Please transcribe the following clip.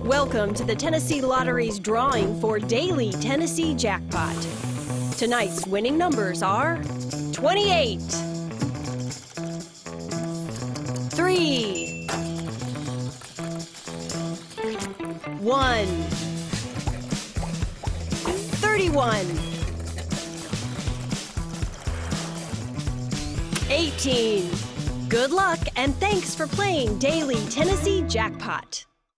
Welcome to the Tennessee Lottery's drawing for Daily Tennessee Jackpot. Tonight's winning numbers are 28, 3, 1, 31, 18. Good luck and thanks for playing Daily Tennessee Jackpot.